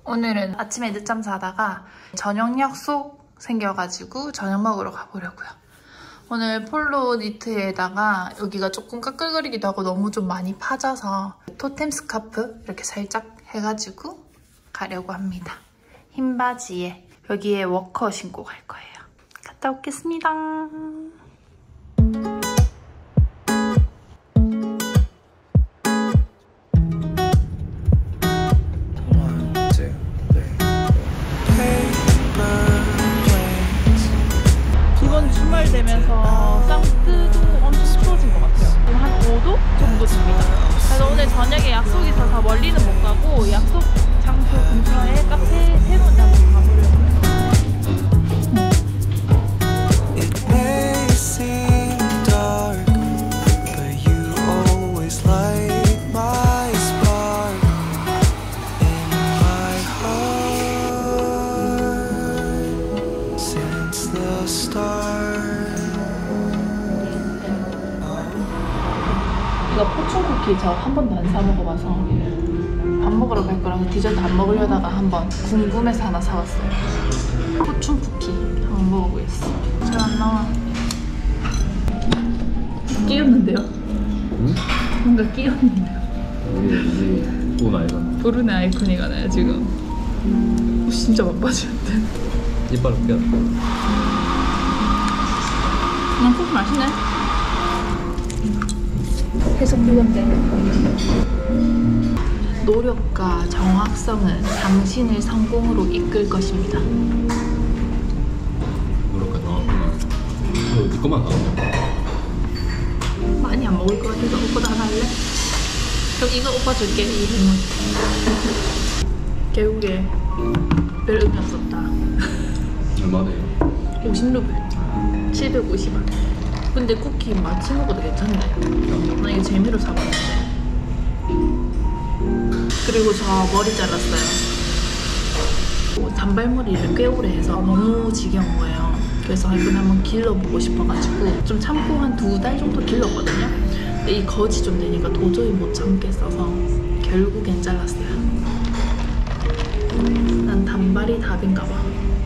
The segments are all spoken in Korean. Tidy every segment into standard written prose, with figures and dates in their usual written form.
오늘은 아침에 늦잠 자다가 저녁 약속 생겨가지고 저녁 먹으러 가보려고요. 오늘 폴로 니트에다가 여기가 조금 까끌거리기도 하고 너무 좀 많이 파져서 토템 스카프 이렇게 살짝 해가지고 가려고 합니다. 흰 바지에 여기에 워커 신고 갈 거예요. 갔다 오겠습니다. 이번 주말 되면서 사우스도 엄청 추워진 것 같아요. 지금 한 5도 정도 됩니다. 그래서 오늘 저녁에 약속이 있어서 멀리는 못 가고 약속 장소 근처에 카페 새로운 장소 가보려고요. 이거 포춘 쿠키 저 한 번도 안 사 먹어봐서 밥 먹으러 갈 거라서 디저트 안 먹으려다가 한번 궁금해서 하나 사왔어요. 포춘 쿠키 한번 먹어보겠어. 잘 안 나와. 끼었는데요? 응? 뭔가 끼었는데요? 우리 돈 아이가 브루네 아이콘이가 나요 지금. 진짜 맛빠지는데. 이빨로 끼었다. 쿠키 맛있네. 해석 불량돼. 노력과 정확성은 당신을 성공으로 이끌 것입니다. 노력과 정확성은 네 것만 나오네. 많이 안 먹을 것 같아서 오빠도 하나 할래? 그럼 이거 오빠 줄게. 이 행운. 결국에 별 의미 없었다. 얼마네요? 50루블 750원. 근데 쿠키 맛이 먹어도 괜찮네. 나 이거 재미로 사봤는데. 그리고 저 머리 잘랐어요. 단발머리를 꽤 오래 해서 너무 지겨운 거예요. 그래서 이번에 한번 길러보고 싶어가지고 좀 참고 한 2달 정도 길렀거든요. 근데 이 거지 좀 되니까 도저히 못 참겠어서 결국엔 잘랐어요. 난 단발이 답인가 봐.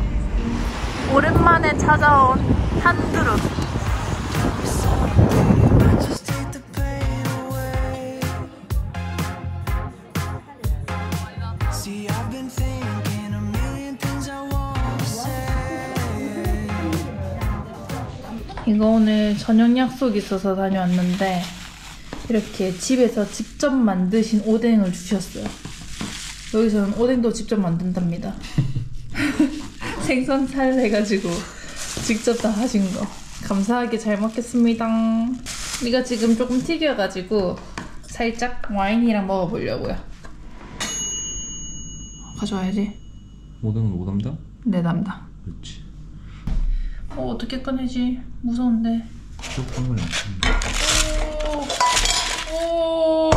오랜만에 찾아온 한두루. 이거 오늘 저녁 약속 있어서 다녀왔는데 이렇게 집에서 직접 만드신 오뎅을 주셨어요. 여기서는 오뎅도 직접 만든답니다. 생선 살 해가지고 직접 다 하신 거. 감사하게 잘 먹겠습니다. 이거 지금 조금 튀겨가지고 살짝 와인이랑 먹어보려고요. 가져와야지. 오뎅은 오담다? 네, 남다. 그렇지. 어떻게 꺼내지? 무서운데. 쭉 꺼내면 오.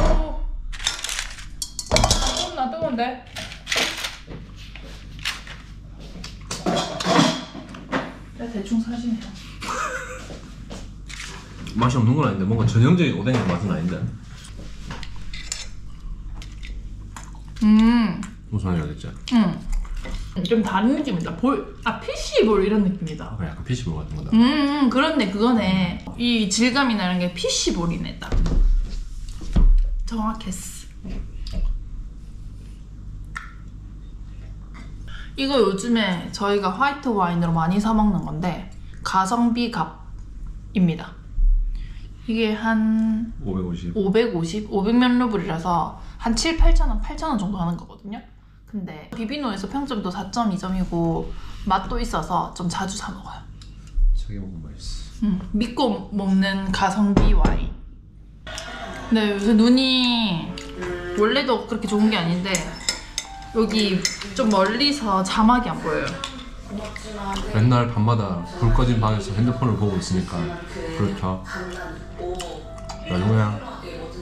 좀 놔두는데. 내가 대충 사시네요. 맛이 없는 건 아닌데 뭔가 전형적인 오뎅의 맛은 아닌데. 무슨 말이야 됐지? 좀 다른 느낌이다. 피쉬볼 이런 느낌이다. 약간 피쉬볼 같은 거다. 그렇네, 그거네. 이 질감이나 이런 게 피쉬볼이네, 딱. 정확했어. 이거 요즘에 저희가 화이트 와인으로 많이 사 먹는 건데 가성비 값입니다. 이게 한 550? 500몇 루블이라서 한 7, 8,000원, 8,000원 정도 하는 거거든요. 근데 비비노에서 평점도 4.2점이고 맛도 있어서 좀 자주 사 먹어요. 자기 먹으면 맛있어. 믿고 먹는 가성비 와인. 네, 요새 눈이 원래도 그렇게 좋은 게 아닌데 여기 좀 멀리서 자막이 안 보여요. 맨날 밤마다 불 꺼진 방에서 핸드폰을 보고 있으니까 그렇죠. 나중에야.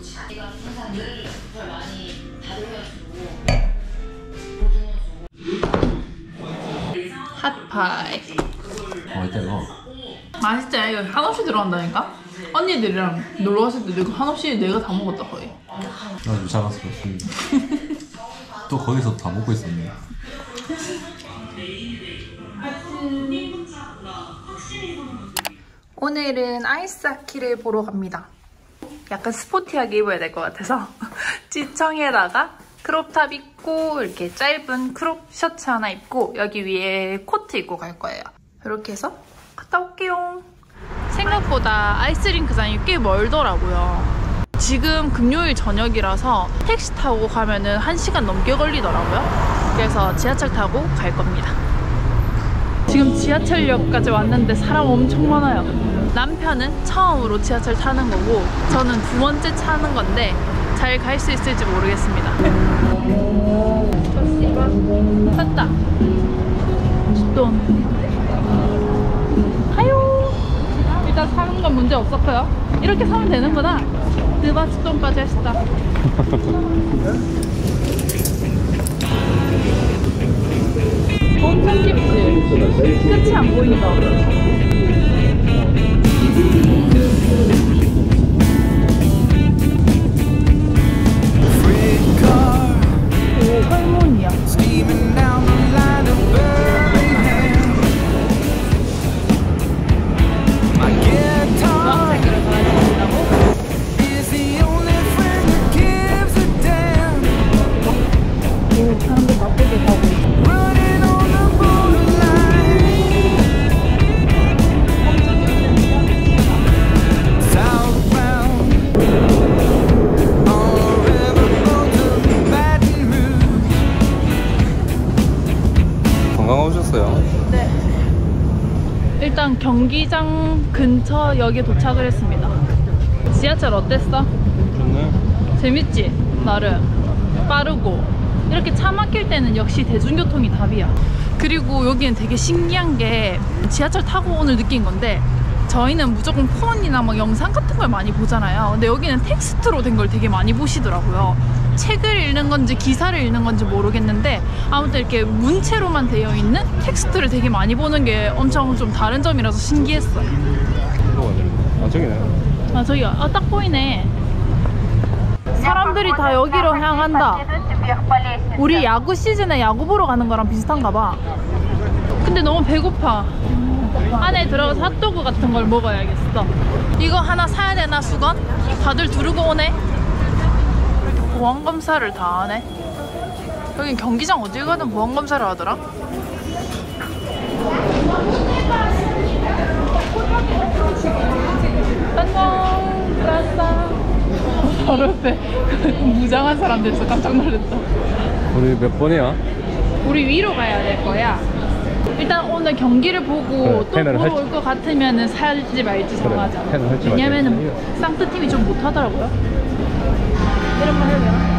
핫파이. 맛있다 이거. 맛있지? 이거 한없이 들어간다니까? 언니들이랑 놀러 갔을 때도 이거 한없이 내가 다 먹었다 거의. 나도 작았어. 또 거기서 다 먹고 있었네. 오늘은 아이스하키를 보러 갑니다. 약간 스포티하게 입어야 될 것 같아서 지청에다가 크롭탑 입고 이렇게 짧은 크롭 셔츠 하나 입고 여기 위에 코트 입고 갈 거예요. 이렇게 해서 갔다 올게요. 생각보다 아이스링크장이 꽤 멀더라고요. 지금 금요일 저녁이라서 택시 타고 가면은 1시간 넘게 걸리더라고요. 그래서 지하철 타고 갈 겁니다. 지금 지하철역까지 왔는데 사람 엄청 많아요. 남편은 처음으로 지하철 타는 거고 저는 2번째 타는 건데 잘 갈 수 있을지 모르겠습니다. 샀다. 돈. 하요. 일단 사는 건 문제 없었고요. 이렇게 사면 되는구나. 드바스톤까지 했다. 엄청 깊지? 끝이 안 보인다. 오, 할머니야. 사람들 바쁘게 가고 있어. 관광오셨어요? 네. 일단 경기장 근처 역에 도착을 했습니다. 지하철 어땠어? 좋네. 재밌지? 나름 빠르고 이렇게 차 막힐 때는 역시 대중교통이 답이야. 그리고 여기는 되게 신기한 게 지하철 타고 오늘 느낀 건데 저희는 무조건 폰이나 막 영상 같은 걸 많이 보잖아요. 근데 여기는 텍스트로 된 걸 되게 많이 보시더라고요. 책을 읽는 건지 기사를 읽는 건지 모르겠는데 아무튼 이렇게 문체로만 되어 있는 텍스트를 되게 많이 보는 게 엄청 좀 다른 점이라서 신기했어요. 아 저기네. 아 저기가 딱 보이네. 사람들이 다 여기로 향한다. 우리 야구 시즌에 야구 보러 가는 거랑 비슷한가 봐. 근데 너무 배고파. 안에 들어가서 핫도그 같은 걸 먹어야겠어. 이거 하나 사야 되나 수건? 다들 두르고 오네. 보안검사를 다 하네. 여긴 경기장 어딜 가든 보안검사를 하더라. 안녕 브라싸. 바로 옆에 무장한 사람들 있어. 깜짝 놀랐다. 우리 몇 번이야? 우리 위로 가야 될 거야. 일단 오늘 경기를 보고 또 보러 올 것 같으면 살지 말지 정하자. 왜냐면은 쌍트 팀이 좀 못하더라고요. 이런 말 해야 되나?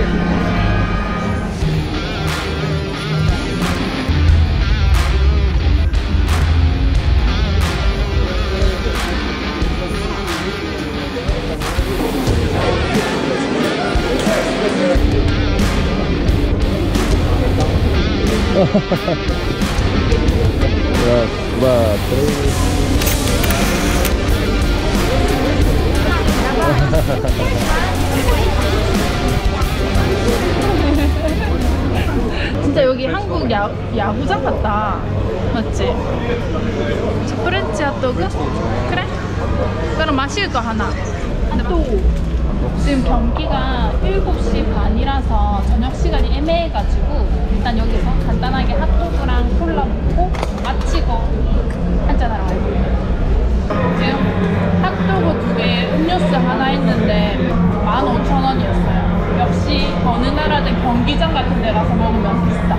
진짜 여기 한국 야구장 같다. 맞지? 프렌치 핫도그? 그래? 그럼 마실 거 하나. 근데 또 지금 경기가 7시 반이라서 저녁 시간이 애매해가지고 일단 여기서 간단하게 핫도그랑 콜라 먹고 마치고 한잔하러 가요. 지금 핫도그 2개, 음료수 하나 했는데 15,000원이었어요. 역시 어느 나라든 경기장 같은 데 가서 먹으면 비싸.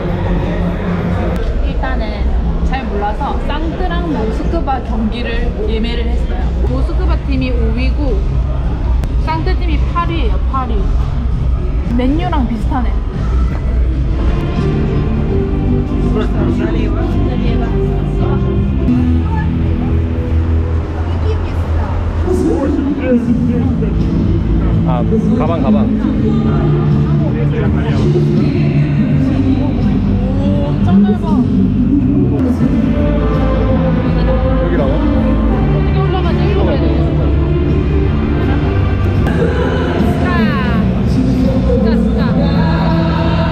일단은 잘 몰라서 쌍뜨랑 모스크바 경기를 예매를 했어요. 모스크바 팀이 5위고 쌍뜨 팀이 8위예요. 8위. 맨유랑 비슷하네. 아 가방. 오 엄청 넓어. 여기라고? 어떻게 올라가지? 일로 가야 되겠어. 스카.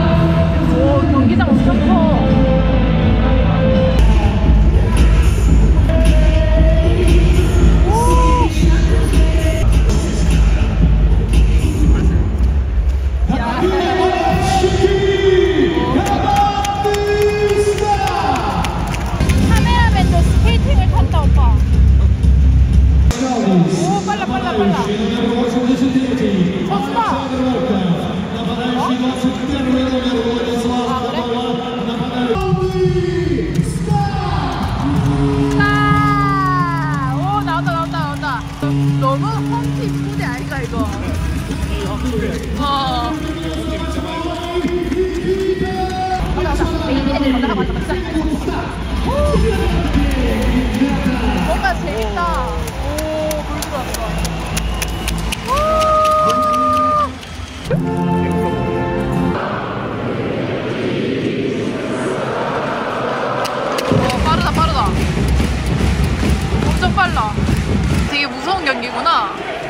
재밌다. 오, 불 들어왔어. 빠르다, 빠르다. 엄청 빨라. 되게 무서운 경기구나.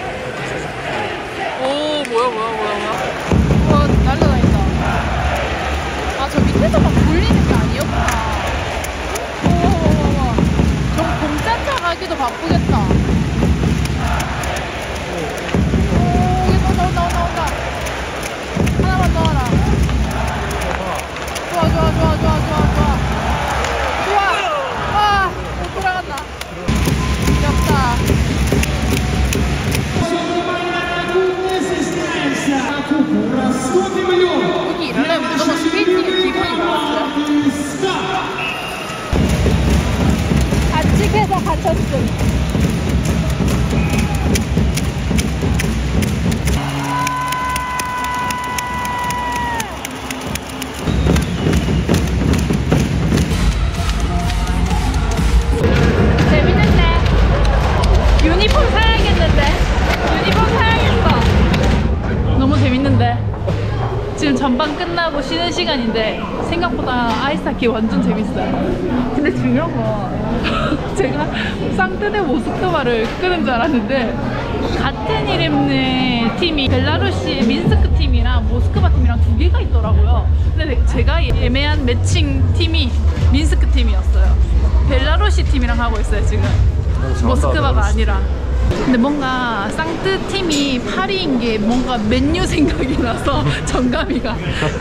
오, 뭐야. 와, 날라다닌다. 아, 저 밑에서 막 돌리는 게 아니었구나. 오, 저 공짜차 가기도 바쁘겠다. 오, 여기 나온다. 하나만 더 하라. 좋아. 와, 못 돌아간다. 귀엽다. 여기 일하려면 무조건 스케이팅이 기본인 것 같아요. 가축해서 갇혔음. 재밌는데? 유니폼 사야겠는데? 유니폼 사야겠어. 너무 재밌는데? 지금 전반 끝나고 쉬는 시간인데 생각보다 아이스하키 완전 재밌어요. 근데 중요한 건 제가 쌍뜨대 모스크바를 끄는 줄 알았는데 같은 이름의 팀이 벨라루시의 민스크 팀이랑 모스크바 팀이랑 두 개가 있더라고요. 근데 제가 애매한 매칭 팀이 민스크 팀이었어요. 벨라루시 팀이랑 하고 있어요 지금. 모스크바가 아니라. 근데 뭔가 쌍뜨 팀이 파리인 게 뭔가 맨유 생각이 나서 정감이가.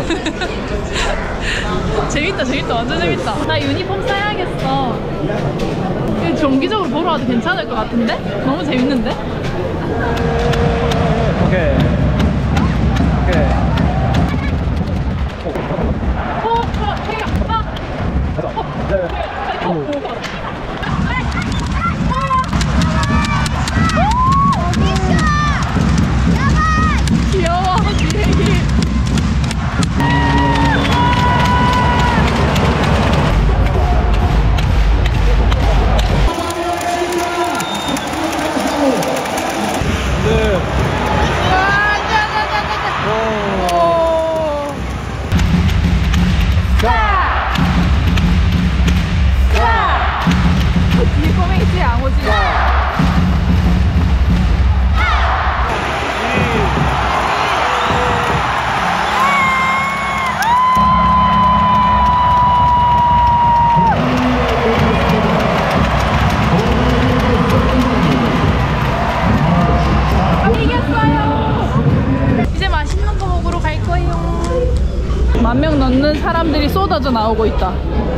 재밌다. 완전 재밌다. 나 유니폼 사야겠어. 정기적으로 보러 와도 괜찮을 것 같은데? 너무 재밌는데? 오케이. 귀여워, 비행기. 뒤에 꼬맹이 뒤에 안 오지? 이겼어요. 이제 맛있는 거 먹으러 갈 거예요. 10,000명 넘는 사람들이 쏟아져 나오고 있다.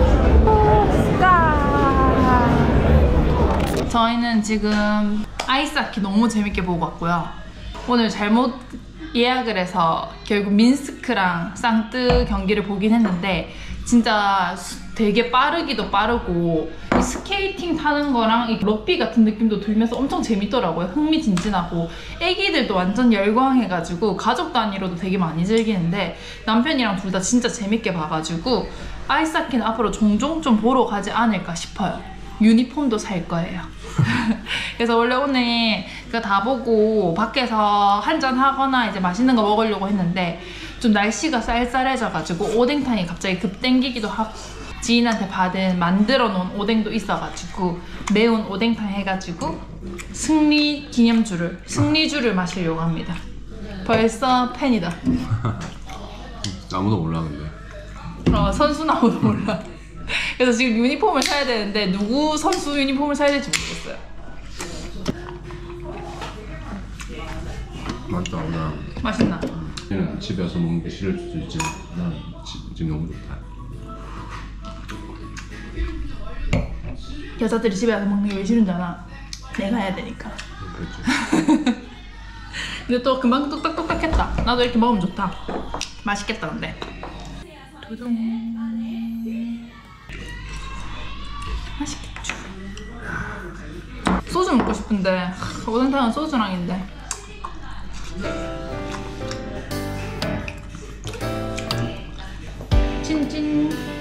저희는 지금 아이스하키 너무 재밌게 보고 왔고요. 오늘 잘못 예약을 해서 결국 민스크랑 쌍뜨 경기를 보긴 했는데 진짜 되게 빠르기도 빠르고 이 스케이팅 타는 거랑 이 럭비 같은 느낌도 들면서 엄청 재밌더라고요. 흥미진진하고 애기들도 완전 열광해가지고 가족 단위로도 되게 많이 즐기는데 남편이랑 둘 다 진짜 재밌게 봐가지고 아이스하키는 앞으로 종종 좀 보러 가지 않을까 싶어요. 유니폼도 살 거예요. 그래서 원래 오늘 그거 다 보고 밖에서 한잔 하거나 이제 맛있는 거 먹으려고 했는데 좀 날씨가 쌀쌀해져가지고 오뎅탕이 갑자기 급 땡기기도 하고 지인한테 만들어 놓은 오뎅도 있어가지고 매운 오뎅탕 해가지고 승리주를 마시려고 합니다. 벌써 팬이다. 아무도 몰라 근데. 선수는 아무도 몰라. 그래서 지금 유니폼을 사야 되는데 누구 선수 유니폼을 사야 될지 모르겠어요. 맛있다. 나 맛있나? 얘는 집에 와서 먹는 게 싫을 수도 있지만 난 지금 너무 좋다. 여자들이 집에 와서 먹는 게 왜 싫은지 알아? 내가 해야 되니까. 그렇지. 근데 또 금방 뚝딱뚝딱 했다. 나도 이렇게 먹으면 좋다. 맛있겠다 근데. 도동. 맛있겠죠. 소주 먹고 싶은데 오뎅탕은 소주랑인데. 찐찐.